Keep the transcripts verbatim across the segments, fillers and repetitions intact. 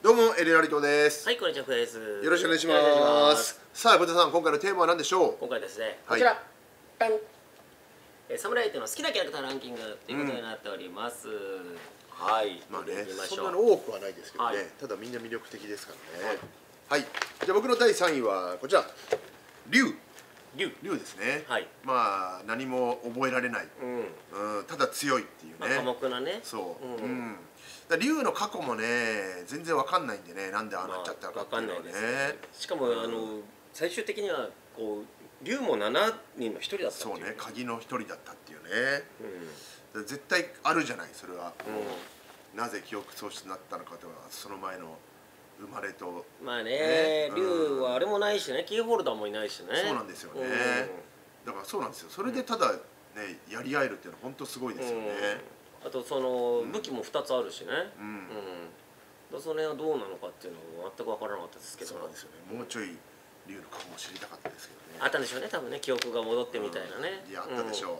どうもエレラリトです。 はい、こんにちは、です。 よろしくお願いします。さあ、小田さん、今回のテーマは何でしょう。 今回ですね、 はい、 こちら。ダン。え、サムライテの好きなキャラクターランキングということになっております。うん、はい。 まあね、そんなの多くはないですけどね。はい、ただみんな魅力的ですからね。はい。はい、じゃあ僕のだいさんいはこちら。竜。竜。竜ですね。はい。まあ何も覚えられない。うん。うん、ただ強いっていうね。まあ、 寡黙なね。 そう。うん。うん竜の過去もね全然わかんないんでね、なんでああなっちゃったのかっていうのはね、まあ、ねしかも、うん、あの最終的にはこう竜もしちにんのひとりだったっていう、 そうね、鍵のひとりだったっていうね、うん、絶対あるじゃないそれは、うん、なぜ記憶喪失になったのかとはその前の生まれとまあね竜、ね、はあれもないしねキーホルダーもいないしねそうなんですよね、うん、だからそうなんですよそれでただねやり合えるっていうのは本当すごいですよね、うんあとその武器もふたつあるしね、うんうん、それはどうなのかっていうのは全く分からなかったですけど、 そうなんですよね、もうちょい竜の過去も知りたかったですけどね、 あったんでしょうね多分ね、記憶が戻ってみたいなね、 いやあったでしょう、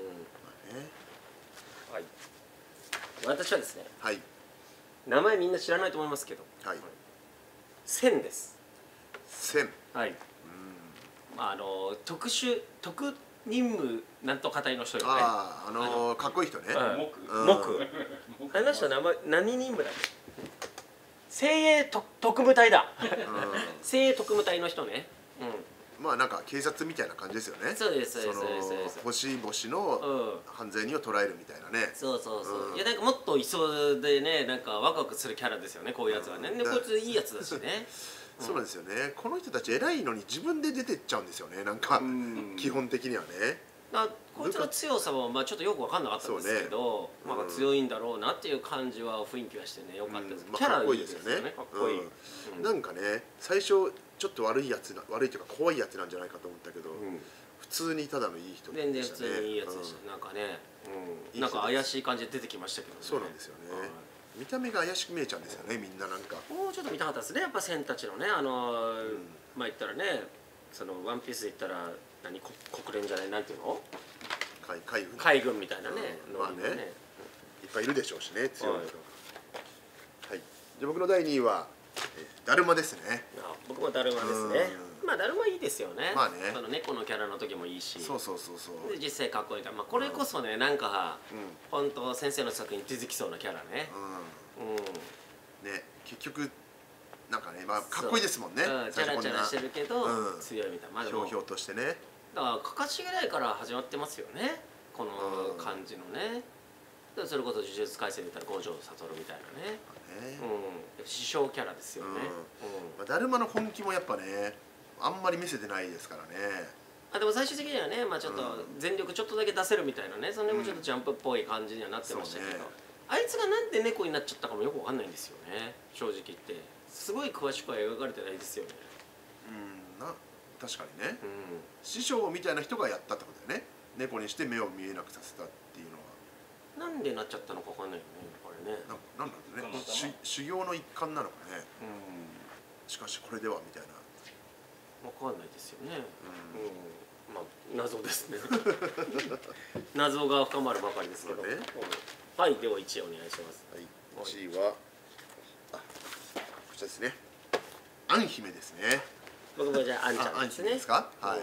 はい、私はですね、 はい、 名前みんな知らないと思いますけど、はい、千です。 千、 はい、うん、まああの特殊特任務なんとか隊の人よね。 ああ、あのー、かっこいい人ね。 木。あの人名前何任務だっけ？精鋭特務隊だ。精鋭特務隊の人ね。 うん。まあなんか警察みたいな感じですよね。 そうですそうですそうです。 星々の犯罪人を捉えるみたいなね。 そうそうそう。いやなんかもっといそうでね、なんかワクワクするキャラですよね、こういうやつはね。でこいついいやつだしね。 そうなんですよね。この人たち偉いのに自分で出てっちゃうんですよね。なんか基本的にはね。 あこいつの強さもまあちょっとよく分かんなかったんですけど、ね、まあ強いんだろうなっていう感じは雰囲気はしてねよかったです。キャラいいですよね。かっこいい。 なんかね最初ちょっと悪いやつな悪いというか怖いやつなんじゃないかと思ったけど、うん、普通にただのいい人でしたね。 全然普通にいいやつでした。うん、なんかね、うん、なんか怪しい感じで出てきましたけどね。 そうなんですよね。見た目が怪しく見えちゃうんですよねみんななんか。 もうちょっと見たかったですねやっぱ千たちのねあの、うん、まあ言ったらねそのワンピースで言ったら何国連じゃないなんていうの？ 海海軍海軍みたいなね、 まあねいっぱいいるでしょうしね強い人。はい。で僕のだいにいはだるまですね。 僕もだるまですね。まあだるまいいですよね。まあね。その猫のキャラの時もいいし。 そうそうそうそう。 で実際かっこいいから、まあこれこそねなんか本当先生の作品に出てきそうなキャラね。 うん。ね結局なんかねまあかっこいいですもんね。 チャラチャラしてるけど強いみたいな。 ひょうひょうとしてね。 だからかかしぐらいから始まってますよねこの感じのね。それこそ呪術廻戦で言ったら五条悟みたいなね、うん、師匠キャラですよね。 だるまの本気もやっぱねあんまり見せてないですからね。 あでも最終的にはね、まあ、ちょっと全力ちょっとだけ出せるみたいなねそれもちょっとジャンプっぽい感じにはなってましたけど、あいつがなんで猫になっちゃったかもよくわかんないんですよね正直言って。すごい詳しくは描かれてないですよね。 うんな確かにね、うん、師匠みたいな人がやったってことだよね。猫にして目を見えなくさせたっていうのはなんでなっちゃったのかわかんないよねこれね。 ななんなんだね修行の一環なのかね、うん、しかしこれではみたいなわかんないですよね。うん、まあ謎ですね謎が深まるばかりですけどね。はい、ではいちいお願いします。 はい、いちいはあこちらですね。アン姫ですね。 僕もじゃあアンちゃんですね。 ですか。はい。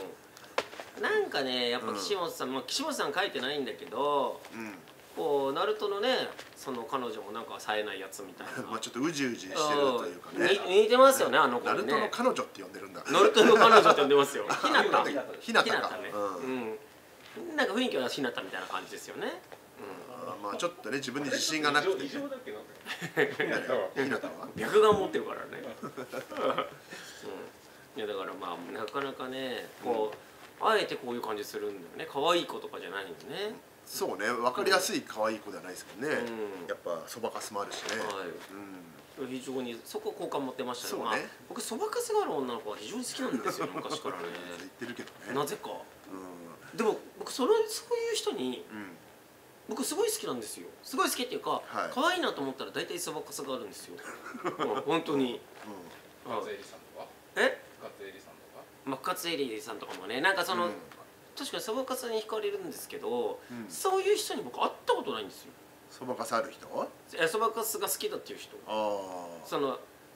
なんかねやっぱ岸本さん、まあ岸本さん書いてないんだけど、こうナルトのねその彼女もなんか冴えないやつみたいな。 まあちょっとうじうじしてるというかね。 似てますよねあの子ね。 ナルトの彼女って呼んでるんだ。 ナルトの彼女って呼んでますよ。ひなた。 ひなたか。 ね。うん。なんか雰囲気はひなたみたいな感じですよね。 まあちょっとね自分に自信がなくて。ひなたは？ 白眼持ってるからね。いやだからまあなかなかねこうあえてこういう感じするんだよね。可愛い子とかじゃないのね。 そうね分かりやすい可愛い子ではないですもんね。やっぱそばかすもあるしね。 非常にそこ好感持ってましたね。僕そばかすがある女の子は非常に好きなんですよ昔からね。 言ってるけどね。 なぜか。でも僕それそういう人に僕すごい好きなんですよ。すごい好きっていうか可愛いなと思ったら大体そばかすがあるんですよ。本当に。え？マッカツエリーさんとかもねなんかその、うん、確かにそばかすに惹かれるんですけど、うん、そういう人に僕会ったことないんですよ。 そばかすある人？ えそばかすが好きだっていう人。あその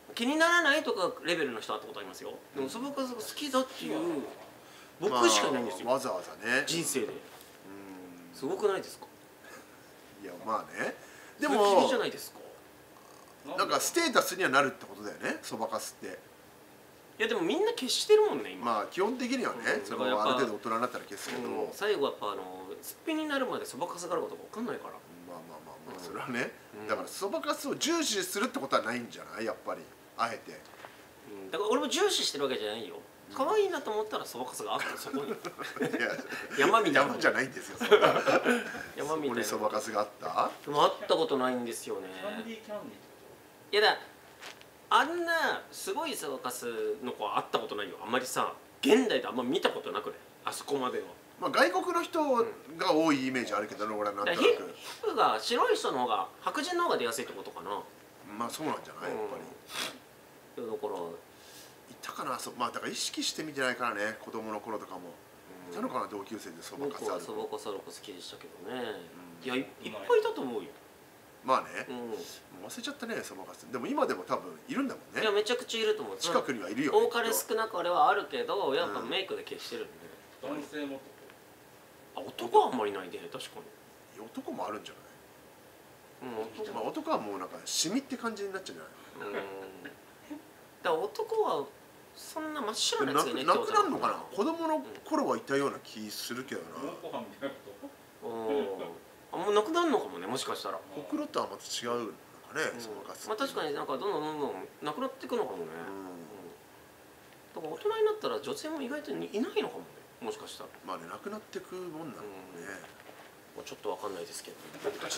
気にならないとかレベルの人会ったことありますよ。でもそばかすが好きだっていう僕しかいないんですよ、 まあ、わざわざね人生で。すごくないですか。 いやまあね、 でもじゃないですか。 なんかステータスにはなるってことだよね、そばかすって。 いやでもみんな消してるもんね今。 まあ基本的にはね、そのある程度大人になったら消すけど、 最後やっぱあのすっぴんになるまでそばかすがあることが分かんないから。 まあまあまあまあそれはね、だからそばかすを重視するってことはないんじゃない、やっぱりあえて。 だから俺も重視してるわけじゃないよ。可愛いなと思ったらそばかすがあったそこに。山みたいな。 山じゃないんですよ。 山みたいな。 そばかすがあった？ でもあったことないんですよね。いやだあんなすごいそばかすの子は会ったことないよ。あんまりさ現代であんま見たことなくね、あそこまでは。 まあ外国の人が多いイメージあるけどね、俺はなんとなく。 皮膚が白い人の方が白人の方が出やすいってことかな。 まあそうなんじゃない、やっぱり。 だからいたかな、そまあだから意識してみてないからね、子供の頃とかも。いたのかな、同級生でそばかすある。 そばかすある子好きでしたけどね。いやいっぱいいたと思うよ。 まあね、もう忘れちゃったね、そばかす。でも今でも多分いるんだもんね。 いやめちゃくちゃいると思う。 近くにはいるよね。 多かれ少なかれはあるけど、やっぱメイクで消してるんで。 男性も。 あ、男はあんまりないで、確かに。 男もあるんじゃない。 うん、 まあ男はもうなんかシミって感じになっちゃうんじゃない。 うん。だから男はそんな真っ白なやつがいないってなくことなるのかな。子供の頃はいたような気するけどな。 うん。あ、もうなくなるのかもね、もしかしたら。 ほくろとはまた違うのかね、そばかす。 まあ確かになんかどんどんどんどんなくなっていくのかもね。だから大人になったら女性も意外といないのかもね、もしかしたら。 まあね、なくなってくもんなのね。 ちょっとわかんないですけど。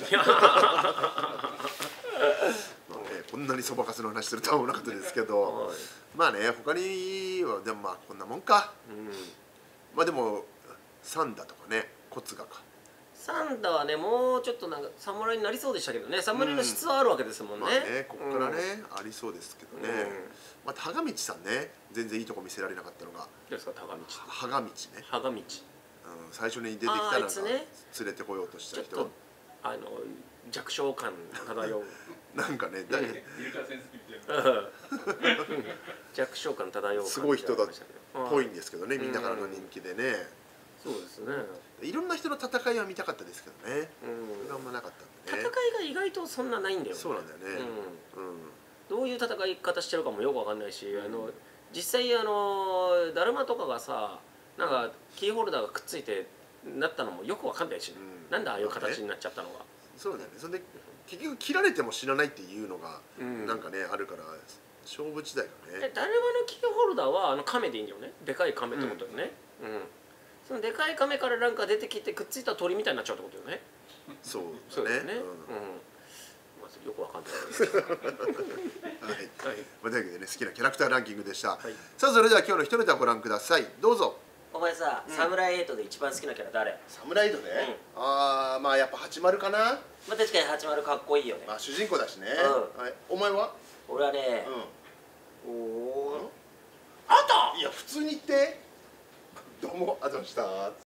こんなにそばかすの話するとは思わなかったですけど、まあね、他にはでもまあこんなもんか。まあでもサンダとかね、コツガか。 サンダはね、もうちょっとなんか侍になりそうでしたけどね。侍の質はあるわけですもんね。 まあね、ここからねありそうですけどね。また羽賀道さんね、全然いいとこ見せられなかったのが。 どうですか、羽賀道。 羽賀道ね。 羽賀道。 最初に出てきたのが連れてこようとした人。 あの弱小感漂う。 なんかね、 弱小感漂う。 すごい人だっぽいんですけどね、みんなからの人気でね。 そうですね。 いろんな人の戦いは見たかったですけどね。それはあんまなかったんでね。 戦いが意外とそんなないんだよね。 そうなんだよね。 どういう戦い方してるかもよくわかんないし、あの実際あのだるまとかがさ、なんかキーホルダーがくっついてなったのもよくわかんないし、なんでああいう形になっちゃったのか。 そうだよね。それで結局切られても死なないっていうのがなんかねあるから勝負時代がね。 だるまのキーホルダーはあの亀でいいんだよね。でかい亀ってことよね。うん。そのでかい亀からなんか出てきてくっついた鳥みたいになっちゃうってことよね。 そうそうですね。うん。まあよくわかんないですけど。はい。 はい。というわけでね、好きなキャラクターランキングでした。さあそれでは今日の一ネタご覧ください。どうぞ。 お前さ、サムライエイトで一番好きなキャラ誰？ サムライエイトで？ああ、まあやっぱはちまるかな。 まあ確かにはちまるかっこいいよね。 まあ主人公だしね。はい。お前は？ 俺はね。 うん。おお。 あんた？ いや普通に言って。どうもありがとうございました。